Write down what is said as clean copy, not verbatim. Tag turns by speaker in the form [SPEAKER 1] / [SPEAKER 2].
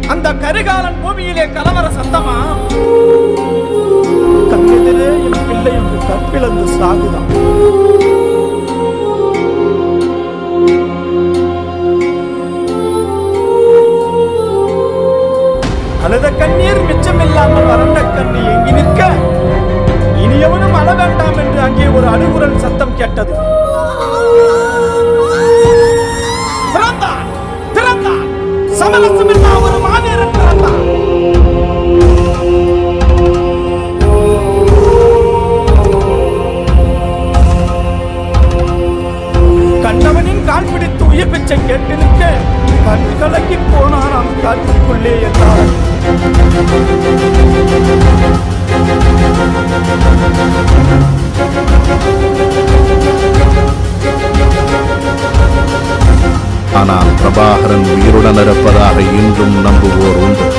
[SPEAKER 1] அந்த கரிகாலன் பூமியிலே கலவர சத்தமா? கண்ணெதிரே என் பிள்ளை என்று கற்பிழந்து சாகுதான். அழுத கண்ணீர் மிச்சமில்லாமல் வறண்ட கண்ணி எங்கி நிற்க இனியவனும் அழ வேண்டாம் என்று அங்கே ஒரு அழுகுரல் சத்தம் கேட்டது. பிறந்தான் பிறந்தான், சமரசமில்லா ஒரு மாவீரன் பிறந்தான். கண்ணவனின் கால் பிடித்து உயிர் பிச்சை கேட்டு நிற்க கண் கலங்கி போனாராம் காட்டுக்குள்ளே என்றார்.
[SPEAKER 2] ஆனால் பிரபாகரன் உயிருடன் இருப்பதாக இன்றும் நம்புவோர் உண்டு.